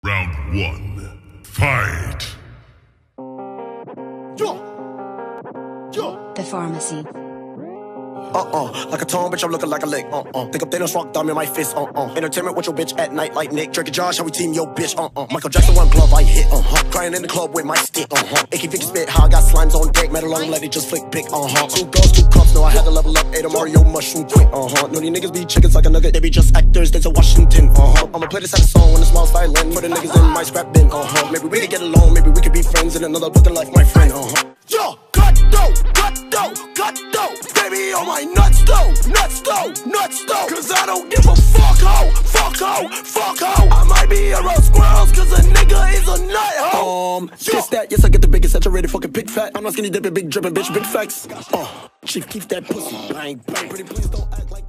Round one, fight! The Pharmacy. Like a tone, bitch, I'm looking like a lick. Think up Thanos, rock thumb in my fist. Entertainment with your bitch at night like Nick. Drake and Josh, how we team your bitch. Michael Jackson, one glove I hit. Crying in the club with my stick. AK Vicky spit, how I got slimes on deck. Metal long, let it just flick pick. Two girls, two cups, no, I had to level up. Ate a Mario mushroom quick. No, these niggas be chickens like a nugget. They be just actors, there's a Washington. I'ma play this at a song when the smile's violin. For the niggas in my scrap bin. Maybe we could get along, maybe we could be friends. In another looking like my friend. Yo, cut though. Baby on my nuts though. Cause I don't give a fuck ho. I might be around squirrels cause a nigga is a nut ho. Guess that, yes I get the biggest saturated fucking big fat. I'm not skinny dipping, big dripping bitch, big facts. Chief keep that pussy. Bang, pretty please don't act like